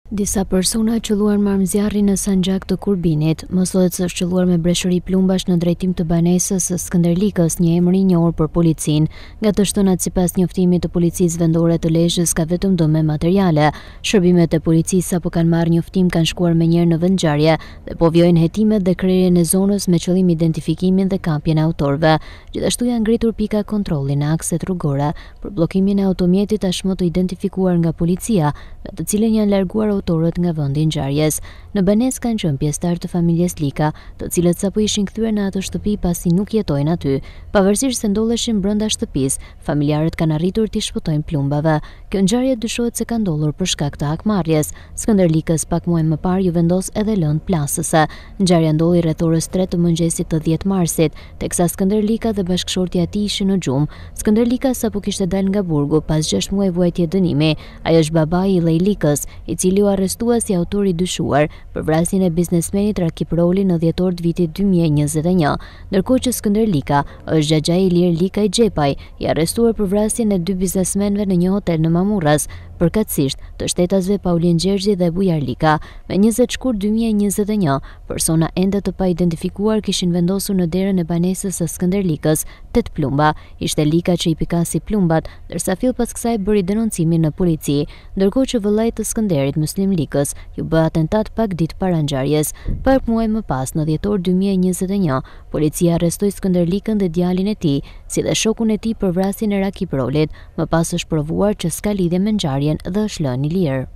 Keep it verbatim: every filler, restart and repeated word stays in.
Disa persona qelluar me armëzjarri në Sanxhak të Kurbinit, mësohet se është qelluar me breshëri plumbash në drejtim të banesës së Skënderlikës, një emër i njohur për policinë. Nga të shtunat sipas njoftimit të policisë vendore të Lezhës ka vetëm dëm me materiale. Shërbimet e policisë sapo kanë marrë njoftim kanë shkuar menjëherë në vendngjarje dhe po vjojnë hetimet dhe krerjen e zonës me qëllim identifikimin dhe kapjen e autorëve. Gjithashtu janë ngritur pika kontrolli në akset rrugore për bllokimin e automjetit tashmë të identifikuar nga policia, me të cilën janë larguar autorët nga vendi i ngjarjes. Në banesë kanë qenë pjesëtar të familjes Lika, të cilët sapo ishin kthyer në atë shtëpi pasi nuk jetojnë aty. Pavarësisht se ndodheshin brenda shtëpisë, familjarët kanë arritur t'i shpëtojnë plumbave. Kjo ngjarje dyshohet se ka ndodhur për shkak të hakmarrjes. Skënderlikës pak muaj më parë ju vendos edhe lëndë plasëse. Ngjarja ndodhi rreth orës tre të mëngjesit të dhjetë marsit, teksa Skënderlika dhe bashkëshortja e tij ishin në gjumë. Skënderlika sapo kishte dalë nga burgu pas gjashtë muaj vuajtje dënimi. Ai është babai i Lejlikës, i cili u arrestua si autori i dyshuar për vrasjen e biznesmenit Rakip Roli në dhjetor të vitit dy mijë e njëzet e një, ndërkohë që Skënderlika është xhaxhai i Ilir Likaj Xhepaj, i arrestuar për vrasjen e dy biznesmenëve në një hotel në Mamurras, përkatësisht të shtetasve Paulin Gjergji dhe Bujar Lika. Me njëzet shkurt dy mijë e njëzet e një, persona ende të pa identifikuar kishin vendosur në derën e banesës së Skënderlikës tet plumba. Ishte Lika që i pikasi plumbat, ndërsa fill pas kësaj bëri denoncimin në polici, ndërkohë që vëllai të Skënderit, Muslim Likës, ju bë atentat pak ditë para ngjarjes. Pak muaj më pas, në dhjetor dy mijë e njëzet e një, policia arrestoi Skënderlikën dhe djalin e tij, si dhe shokun e tij për vrasjen e Rakip Rolit. Më pas është provuar që s'ka lidhje me ngjarjen dhe është lënë i lirë.